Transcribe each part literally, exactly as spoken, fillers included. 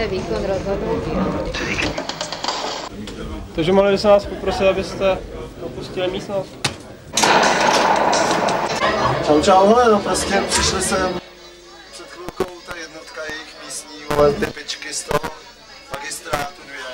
akceptujete výkon rozhodnutí. Takže mohli bychom vás poprosit, abyste opustili místnost. Čau, čau, hele, no prostě přišli sem před chvilkou ta jednotka jejich místní, vole, typičky z toho magistrátu dvě.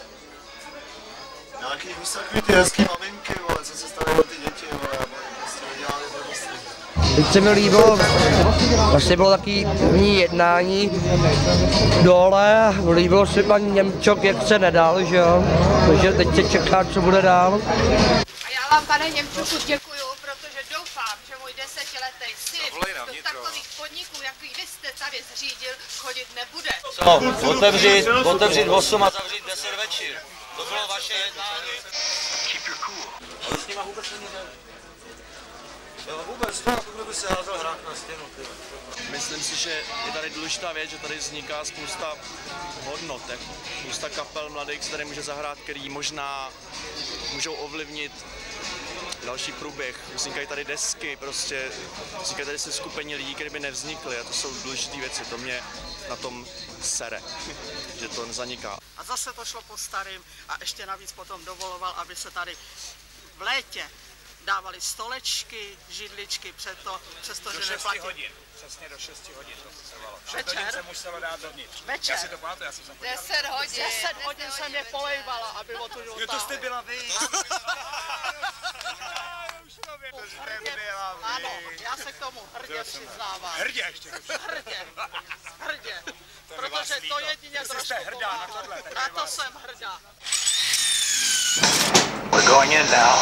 Nějaký víš takový ty hezký maminky, vole, co se starají o ty děti, vole, aby prostě nedělali blbosti. Teď se mi líbilo, vlastně bylo takový první jednání dole, líbilo se pan Němčok, jak se nedal, že jo, takže teď se čeká, co bude dál. A já vám, pane Němčuku, děkuju, protože doufám, že můj desetiletý syn do takových podniků, jaký vy jste tady zřídil, chodit nebude. Co? Otevřít, otevřít osm a zavřít deset večer. To bylo vaše jednání. Ale s nima vůbec není řeč. Vůbec to, jako by se házel hrách na stěnu. Ty. Myslím si, že je tady důležitá věc, že tady vzniká spousta hodnot, spousta kapel mladých se tady může zahrát, který možná můžou ovlivnit další průběh. Vznikají tady desky, prostě vznikají tady se skupení lidí, které by nevznikly a to jsou důležité věci. To mě na tom sere, že to nezaniká. A zase to šlo po starým a ještě navíc potom dovoloval, aby se tady v létě dávali stolečky, židličky před to, přesto, že neplatí. Hodin, přesně do šesti hodin to trvalo. šest hodin se muselo dát dovnitř. Večer. Já si to pamatuju, já jsem se podíval. Deset hodin. Deset hodin jsem je polejvala, aby o tu Jo, to jste byla vy. Ano, já se k tomu hrdě přiznávám. Hrdě ještě. Hrdě, hrdě. Protože to jedině trošku pomáhlo. Na to jsem hrdá. We're going in now.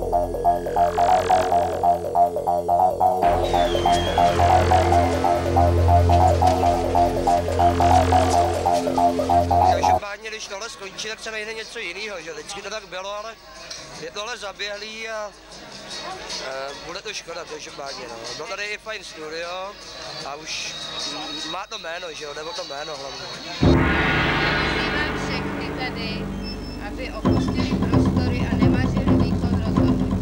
Každopádně, když tohle skončí, tak se najde něco jiného, že vždycky to tak bylo, ale je tohle zaběhlý a uh, bude to škoda, každopádně, no. Bylo tady i fajn studio a už má to jméno, že jo, nebo to jméno hlavně. Vyzývám všechny tady, aby opustili prostory a nemařili výkon rozhodnutí.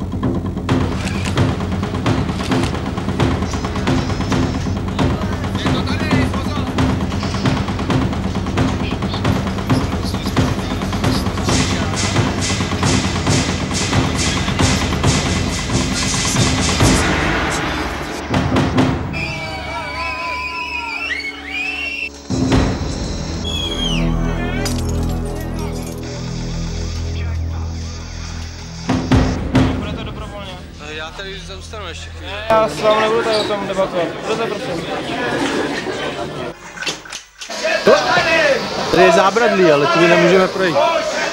Já tady zůstanu ještě chvíli. Já s vámi nebudu tady o tom debatovat. Budete prosím. Tady je zábradlí, ale tu nemůžeme projít.